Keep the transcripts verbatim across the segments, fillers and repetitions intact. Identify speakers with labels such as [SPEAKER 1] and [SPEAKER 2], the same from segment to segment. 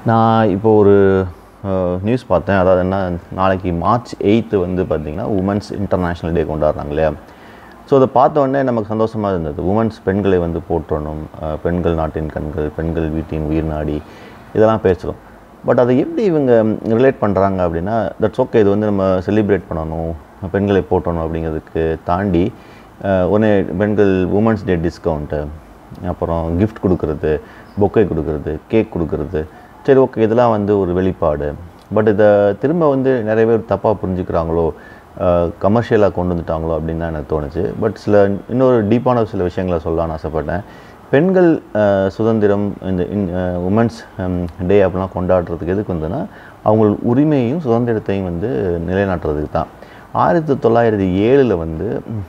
[SPEAKER 1] நான் இப்போ ஒரு நியூஸ் பார்த்தேன். அதாவது என்ன, நாளைக்கு மார்ச் எயித்து வந்து பார்த்திங்கன்னா உமன்ஸ் இன்டர்நேஷ்னல் டே கொண்டாடுறாங்க இல்லையா. ஸோ அதை பார்த்த உடனே நமக்கு சந்தோஷமாக இருந்தது. உமன்ஸ் பெண்களை வந்து போற்றணும், பெண்கள் நாட்டின் கண்கள், பெண்கள் வீட்டின் உயிர் நாடி, இதெல்லாம் பேசுகிறோம். பட் அதை எப்படி இவங்க ரிலேட் பண்ணுறாங்க அப்படின்னா, தட்ஸ் ஓகே, இது வந்து நம்ம செலிப்ரேட் பண்ணணும், பெண்களை போற்றணும் அப்படிங்கிறதுக்கு தாண்டி ஒன்று பெண்கள் உமன்ஸ் டே டிஸ்கவுண்ட்டு, அப்புறம் கிஃப்ட் கொடுக்குறது, பொக்கை கொடுக்குறது, கேக் கொடுக்குறது, சரி ஓகே இதெல்லாம் வந்து ஒரு வெளிப்பாடு. பட் இதை திரும்ப வந்து நிறைய பேர் தப்பாக புரிஞ்சுக்கிறாங்களோ, கமர்ஷியலாக கொண்டு வந்துட்டாங்களோ அப்படின்னு தான் எனக்கு தோணுச்சு. பட் சில இன்னொரு டீப்பான சில விஷயங்களை சொல்லலான்னு ஆசைப்பட்டேன். பெண்கள் சுதந்திரம், இந்த உமன்ஸ் டே அப்படிலாம் கொண்டாடுறதுக்கு எதுக்கு வந்துன்னா, அவங்க உரிமையையும் சுதந்திரத்தையும் வந்து நிலைநாட்டுறதுக்கு தான். ஆயிரத்தி தொள்ளாயிரத்தி ஏழில் வந்து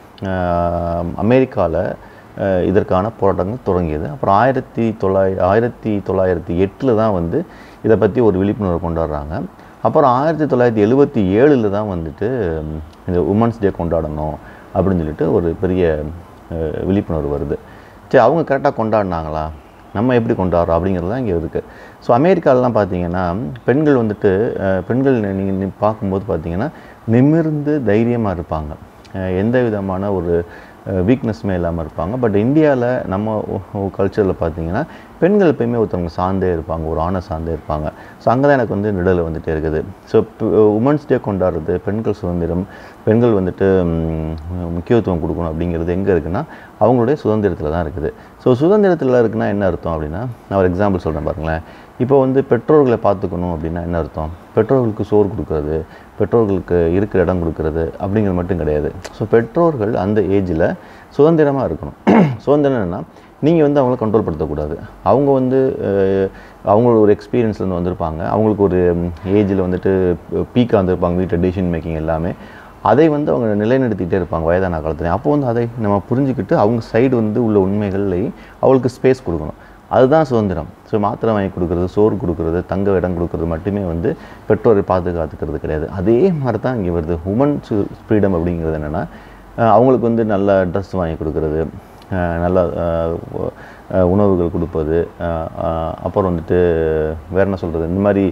[SPEAKER 1] அமெரிக்காவில் இதற்கான போராட்டங்கள் தொடங்கியது. அப்புறம் ஆயிரத்தி தொள்ளாயிர ஆயிரத்தி தொள்ளாயிரத்தி எட்டில் தான் வந்து இதை பற்றி ஒரு விழிப்புணர்வு கொண்டாடுறாங்க. அப்புறம் ஆயிரத்தி தொள்ளாயிரத்தி எழுபத்தி ஏழில் தான் வந்துட்டு இந்த உமன்ஸ் டே கொண்டாடணும் அப்படின்னு சொல்லிட்டு ஒரு பெரிய விழிப்புணர்வு வருது. சரி, அவங்க கரெக்டாக கொண்டாடினாங்களா, நம்ம எப்படி கொண்டாடுறோம் அப்படிங்கிறது தான் இங்கே இருக்குது. ஸோ அமெரிக்காலலாம் பார்த்தீங்கன்னா பெண்கள் வந்துட்டு பெண்கள் நீங்கள் பார்க்கும்போது பார்த்தீங்கன்னா நிமிர்ந்து தைரியமாக இருப்பாங்க, எந்த விதமான ஒரு வீக்னஸ்மே இல்லாமல் இருப்பாங்க. பட் இந்தியாவில் நம்ம கல்ச்சரில் பார்த்தீங்கன்னா பெண்கள் எப்பயுமே ஒருத்தவங்க சார்ந்தே இருப்பாங்க, ஒரு ஆணை சார்ந்தே இருப்பாங்க. ஸோ அங்கே தான் எனக்கு வந்து நிழல் வந்துகிட்டே இருக்குது. ஸோ உமன்ஸ் டே கொண்டாடுறது, பெண்கள் சுதந்திரம், பெண்கள் வந்துட்டு முக்கியத்துவம் கொடுக்கணும் அப்படிங்கிறது எங்கே இருக்குன்னா அவங்களுடைய சுதந்திரத்தில் தான் இருக்குது. ஸோ சுதந்திரத்தில் இருக்குன்னா என்ன அர்த்தம் அப்படின்னா, நான் ஒரு எக்ஸாம்பிள் சொல்கிறேன் பாருங்களேன். இப்போ வந்து பெற்றோர்களை பார்த்துக்கணும் அப்படின்னா என்ன அர்த்தம்? பெற்றோர்களுக்கு சோறு கொடுக்குறது, பெற்றோர்களுக்கு இருக்கிற இடம் கொடுக்குறது அப்படிங்கிறது மட்டும் கிடையாது. ஸோ பெற்றோர்கள் அந்த ஏஜில் சுதந்திரமாக இருக்கணும். சுதந்திரம் என்னென்னா, நீங்கள் வந்து அவங்கள கண்ட்ரோல் படுத்தக்கூடாது. அவங்க வந்து அவங்களோட ஒரு எக்ஸ்பீரியன்ஸ்லேருந்து வந்திருப்பாங்க, அவங்களுக்கு ஒரு ஏஜில் வந்துட்டு பீக்காக வந்திருப்பாங்க வீட்டில் டெசிஷன் மேக்கிங் எல்லாமே. அதை வந்து அவங்க நிலைநிறுத்திக்கிட்டே இருப்பாங்க வயதான காலத்துலேயும். அப்போ வந்து அதை நம்ம புரிஞ்சுக்கிட்டு அவங்க சைடு வந்து உள்ள உண்மைகள்லையும் அவங்களுக்கு ஸ்பேஸ் கொடுக்கணும். அதுதான் சுதந்திரம். ஸோ மாத்திரை வாங்கி கொடுக்குறது, சோறு கொடுக்குறது, தங்க இடம் கொடுக்குறது மட்டுமே வந்து பெற்றோரை பாதுகாத்துக்கிறது கிடையாது. அதே மாதிரி தான் இங்கே வருது. உமன்ஸ் ஃப்ரீடம் அப்படிங்கிறது என்னென்னா, அவங்களுக்கு வந்து நல்ல ட்ரெஸ் வாங்கி கொடுக்குறது, நல்ல உணவுகள் கொடுப்பது, அப்புறம் வந்துட்டு வேறு என்ன சொல்கிறது, இந்த மாதிரி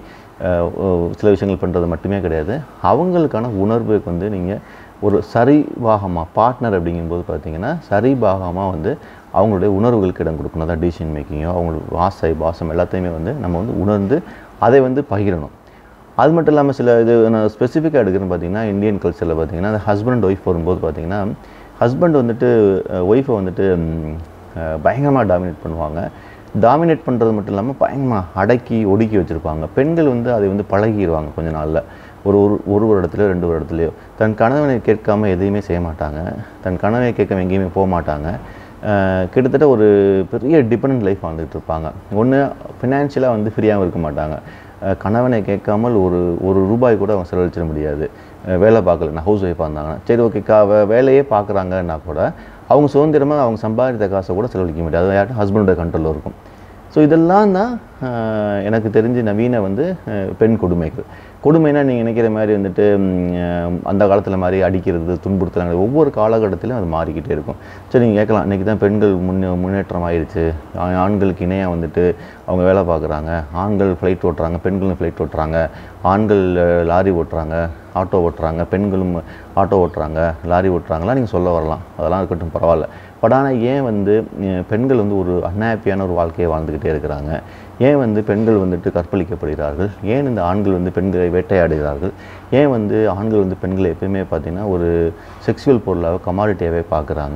[SPEAKER 1] சில விஷயங்கள் பண்ணுறது மட்டுமே கிடையாது. அவங்களுக்கான உணர்வுக்கு வந்து நீங்கள் ஒரு சரிபாகமாக பார்ட்னர் அப்படிங்கும்போது பார்த்தீங்கன்னா சரிபாகமாக வந்து அவங்களுடைய உணர்வுகளுக்கு இடம் கொடுக்கணும். அதான் டிசிஷன் மேக்கிங்கோ, அவங்களுக்கு ஆசை பாசம் எல்லாத்தையுமே வந்து நம்ம வந்து உணர்ந்து அதை வந்து பகிரணும். அது மட்டும் இல்லாமல் சில இது நான் ஸ்பெசிஃபிக்காக எடுக்கிறேன்னு பார்த்தீங்கன்னா, இந்தியன் கல்ச்சரில் பார்த்தீங்கன்னா அந்த ஹஸ்பண்ட் அண்ட் ஒய்ஃப் வரும்போது பார்த்தீங்கன்னா, ஹஸ்பண்ட் வந்துட்டு ஒய்ஃபை வந்துட்டு பயங்கரமாக டாமினேட் பண்ணுவாங்க. டாமினேட் பண்ணுறது மட்டும் இல்லாமல் பயங்கரமாக அடக்கி ஒடுக்கி வச்சுருப்பாங்க. பெண்கள் வந்து அதை வந்து பழகிடுவாங்க கொஞ்ச நாளில். ஒரு ஒரு ஒரு வருடத்துலையோ ரெண்டு வருடத்துலையோ தன் கணவனை கேட்காமல் எதையுமே செய்ய மாட்டாங்க, தன் கணவனை கேட்காம எங்கேயுமே போக மாட்டாங்க. கிட்டத்தட்ட ஒரு பெரிய டிபெண்டன்ட் லைஃப் வாழ்ந்துகிட்டு இருப்பாங்க. ஒன்று ஃபினான்ஷியலாக வந்து ஃப்ரீயாகவும் இருக்க மாட்டாங்க. கணவனை கேட்காமல் ஒரு ஒரு ரூபாய் கூட அவங்க செலவழிச்சிட முடியாது. வேலை பார்க்கல, நான் ஹவுஸ் ஒய்ஃபாக இருந்தாங்கன்னா சரி ஓகே, கா வேலையே பார்க்குறாங்கன்னா கூட அவங்க சுதந்திரமாக அவங்க சம்பாதித்த காசை கூட செலவழிக்க முடியாது. அது யார்ட்டும் ஹஸ்பண்டோட கண்ட்ரோலில் இருக்கும். ஸோ இதெல்லாம் தான் எனக்கு தெரிஞ்சு நவீன வந்து பெண் கொடுமைகள். கொடுமைனா நீங்கள் நினைக்கிற மாதிரி வந்துட்டு அந்த காலத்தில் மாதிரி அடிக்கிறது, துன்புறுத்துறாங்க. ஒவ்வொரு காலகட்டத்திலும் அது மாறிக்கிட்டே இருக்கும். சரி, நீங்கள் கேட்கலாம், இன்றைக்கி தான் பெண்கள் முன்னே முன்னேற்றம் ஆயிடுச்சு, ஆண்களுக்கு இணையாக வந்துட்டு அவங்க வேலை பார்க்குறாங்க, ஆண்கள் ஃப்ளைட் ஓட்டுறாங்க, பெண்களும் ஃப்ளைட் ஓட்டுறாங்க, ஆண்கள் லாரி ஓட்டுறாங்க, ஆட்டோ ஓட்டுறாங்க, பெண்களும் ஆட்டோ ஓட்டுறாங்க, லாரி ஓட்டுறாங்கலாம் நீங்கள் சொல்ல வரலாம். அதெல்லாம் இருக்கட்டும், பரவாயில்ல. பட் ஆனால் ஏன் வந்து பெண்கள் வந்து ஒரு அன்ஹாப்பியான ஒரு வாழ்க்கையை வாழ்ந்துக்கிட்டே இருக்கிறாங்க? ஏன் வந்து பெண்கள் வந்துட்டு கற்பழிக்கப்படுகிறார்கள்? ஏன் இந்த ஆண்கள் வந்து பெண்களை வேட்டையாடுகிறார்கள்? ஏன் வந்து ஆண்கள் வந்து பெண்களை எப்பயுமே பார்த்திங்கன்னா ஒரு செக்ஷுவல் பொருளாக கமாடிட்டியாகவே பார்க்குறாங்க?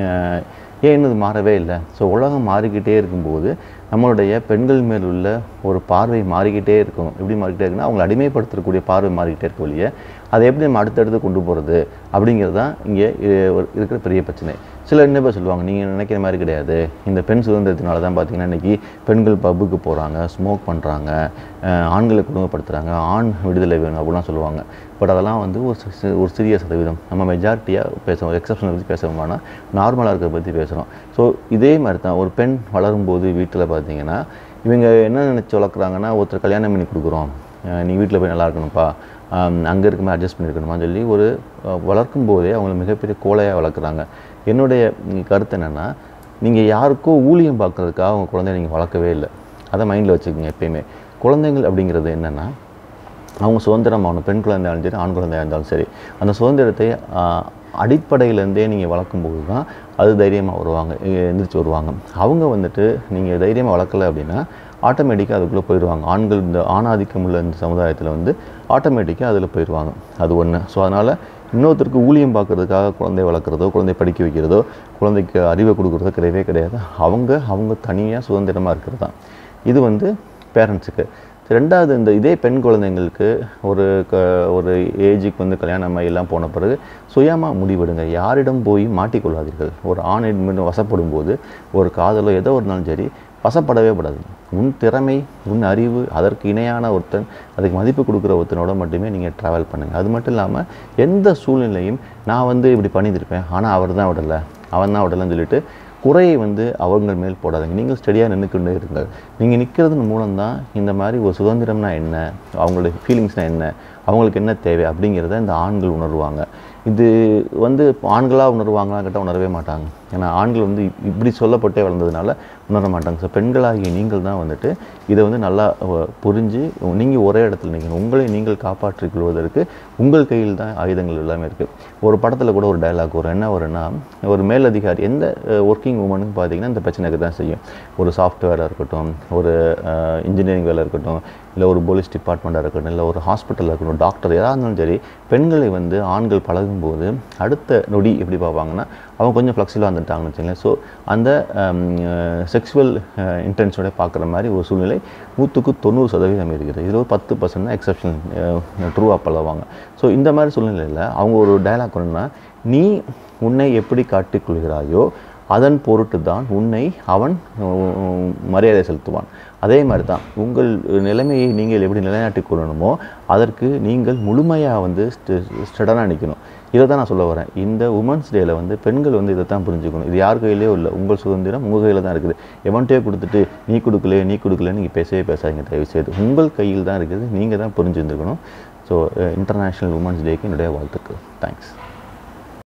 [SPEAKER 1] ஏன் இன்னும் இது மாறவே இல்லை? ஸோ உலகம் மாறிக்கிட்டே இருக்கும்போது நம்மளுடைய பெண்கள் மேல் உள்ள ஒரு பார்வை மாறிக்கிட்டே இருக்கும். எப்படி மாறிக்கிட்டே இருக்குன்னா, அவங்களை அடிமைப்படுத்தக்கூடிய பார்வை மாறிக்கிட்டே இருக்க ஒழிய அதை எப்படி நம்ம அடுத்தடுத்து கொண்டு போகிறது அப்படிங்கிறது தான் இங்கே இருக்கிற பெரிய பிரச்சனை. சில என்ன பேர் சொல்லுவாங்க, நீங்கள் நினைக்கிற மாதிரி கிடையாது, இந்த பெண் சுதந்திரத்தினால தான் பார்த்திங்கன்னா இன்றைக்கி பெண்கள் பப்புக்கு போகிறாங்க, ஸ்மோக் பண்ணுறாங்க, ஆண்களை குடும்பப்படுத்துகிறாங்க, ஆண் விடுதலை வேணும் அப்படிலாம் சொல்லுவாங்க. பட் அதெல்லாம் வந்து ஒரு ஒரு சிறிய சதவீதம். நம்ம மெஜாரிட்டியாக பேசுகிறோம், எக்ஸப்ஷனை பற்றி பேசுகிறோம்னா நார்மலாக இருக்கிறத பற்றி பேசுகிறோம். ஸோ இதே மாதிரி தான் ஒரு பெண் வளரும்போது வீட்டில் பார்த்திங்கன்னா இவங்க என்ன நினச்சி வளர்க்குறாங்கன்னா, ஒருத்தர் கல்யாணம் பண்ணி கொடுக்குறோம், நீ வீட்டில் போய் நல்லா இருக்கணும்ப்பா, அங்கே இருக்குமே அட்ஜஸ்ட் பண்ணியிருக்கணுமான்னு சொல்லி ஒரு வளர்க்கும் போதே அவங்கள மிகப்பெரிய கோலையாக வளர்க்குறாங்க. என்னுடைய கருத்து என்னென்னா, நீங்கள் யாருக்கோ ஊழியம் பார்க்குறதுக்காக அவங்க குழந்தைய நீங்கள் வளர்க்கவே இல்லை. அதை மைண்டில் வச்சுக்கோங்க எப்பயுமே. குழந்தைகள் அப்படிங்கிறது என்னென்னா அவங்க சுதந்திரம் ஆகணும். பெண் குழந்தையாக இருந்தாலும் சரி, ஆண் குழந்தையாக இருந்தாலும் சரி, அந்த சுதந்திரத்தை அடிப்படையிலேருந்தே நீங்கள் வளர்க்கும்போது தான் அது தைரியமாக வருவாங்க, எந்திரிச்சு வருவாங்க. அவங்க வந்துட்டு நீங்கள் தைரியமாக வளர்க்கலை அப்படின்னா ஆட்டோமேட்டிக்காக அதுக்குள்ளே போயிடுவாங்க. ஆண்கள் இந்த ஆணாதிக்கம் உள்ள இந்த சமுதாயத்தில் வந்து ஆட்டோமேட்டிக்காக அதில் போயிடுவாங்க. அது ஒன்று. ஸோ அதனால் இன்னொருத்தருக்கு ஊழியம் பார்க்குறதுக்காக குழந்தை வளர்க்குறதோ, குழந்தை படிக்க வைக்கிறதோ, குழந்தைக்கு அறிவை கொடுக்குறதோ கிடையவே கிடையாது. அவங்க அவங்க தனியாக சுதந்திரமாக இருக்கிறது தான். இது வந்து பேரண்ட்ஸுக்கு. ரெண்டாவது, இந்த இதே பெண் குழந்தைங்களுக்கு ஒரு க ஒரு ஏஜுக்கு வந்து கல்யாணம் எல்லாம் போன பிறகு சுயமாக முடிவெடுங்க. யாரிடம் போய் மாட்டிக்கொள்ளாதீர்கள். ஒரு ஆணிடம் வசப்படும் போது ஒரு காதலோ ஏதோ ஒரு நாளும் சரி வசப்படவே படாது. உன் திறமை, உன் அறிவு, அதற்கு இணையான ஒருத்தன், அதுக்கு மதிப்பு கொடுக்குற ஒருத்தனோட மட்டுமே நீங்கள் ட்ராவல் பண்ணுங்கள். அது மட்டும் இல்லாமல் எந்த சூழ்நிலையும் நான் வந்து இப்படி பண்ணியிருப்பேன், ஆனால் அவர் தான் விடலை, அவன் தான் விடலைன்னு சொல்லிட்டு குறையை வந்து அவங்கள் மேல் போடாதீங்க. நீங்கள் ஸ்டடியாக நின்றுக்கொண்டே இருங்கள். நீங்கள் நிற்கிறதன் மூலம்தான் இந்த மாதிரி ஒரு சுதந்திரம்னா என்ன, அவங்களுடைய ஃபீலிங்ஸ்னால் என்ன, அவங்களுக்கு என்ன தேவை அப்படிங்கிறத இந்த ஆண்கள் உணர்வாங்க. இது வந்து ஆண்களாக உணர்வாங்களான்னு கேட்டால் உணரவே மாட்டாங்க. ஏன்னா ஆண்கள் வந்து இப்படி சொல்லப்பட்டே வளர்ந்ததுனால உணர மாட்டாங்க. ஸோ பெண்களாகிய நீங்கள் தான் வந்துட்டு இதை வந்து நல்லா புரிஞ்சு நீங்கள் ஒரே இடத்துல நிற்கணும். உங்களை நீங்கள் காப்பாற்றிக் கொள்வதற்கு உங்கள் கையில் தான் ஆயுதங்கள் எல்லாமே இருக்குது. ஒரு படத்தில் கூட ஒரு டயலாக் வரும். என்ன வரும்னா, ஒரு மேலதிகாரி எந்த ஒர்க்கிங் உமனுக்கு பார்த்தீங்கன்னா இந்த பிரச்சனைக்கு தான் செய்யும். ஒரு சாஃப்ட்வேராக இருக்கட்டும், ஒரு இன்ஜினியரிங் வேலை இருக்கட்டும், இல்லை ஒரு போலீஸ் டிபார்ட்மெண்ட்டாக இருக்கட்டும், இல்லை ஒரு ஹாஸ்பிட்டலில் இருக்கட்டும், டாக்டர் எதாக இருந்தாலும் சரி, பெண்களை வந்து ஆண்கள் பழகும்போது அடுத்த நொடி எப்படி பார்ப்பாங்கன்னா அவங்க கொஞ்சம் ஃப்ளெக்சிபிளாக வந்துட்டாங்கன்னு வச்சுங்களேன். ஸோ அந்த செக்ஷுவல் இன்டென்ஷனோட பார்க்குற மாதிரி ஒரு சூழ்நிலை நூற்றுக்கு தொண்ணூறு சதவீதம் இருக்குது. இதில் ஒரு பத்து பர்சன்ட் தான் எக்ஸப்ஷன் ட்ரூவாக பழகுவாங்க. ஸோ இந்த மாதிரி சூழ்நிலையில் அவங்க ஒரு டயலாக் ஒன்றுனா, நீ உன்னை எப்படி காட்டிக்கொள்கிறாயோ அதன் பொருட்டு தான் உன்னை அவன் மரியாதை செலுத்துவான். அதே மாதிரி தான் உங்கள் நிலைமையை நீங்கள் எப்படி நிலைநாட்டிக் கொள்ளணுமோ அதற்கு நீங்கள் முழுமையாக வந்து ஸ்டெடனாக நிற்கணும். இதை தான் நான் சொல்ல வரேன். இந்த உமன்ஸ் டேயில் வந்து பெண்கள் வந்து இதை தான் புரிஞ்சுக்கணும். இது யார் கையிலேயோ இல்லை, உங்கள் சுதந்திரம் உங்கள் கையில் தான் இருக்குது. எவன்ட்டே கொடுத்துட்டு நீ கொடுக்கல நீ கொடுக்கலன்னு நீங்கள் பேசவே பேசாதீங்க தயவுசெய்து. உங்கள் கையில் தான் இருக்குது, நீங்கள் தான் புரிஞ்சுருந்துக்கணும். ஸோ இன்டர்நேஷ்னல் உமன்ஸ் டேக்கு என்னுடைய வாழ்த்துக்கள். தேங்க்ஸ்.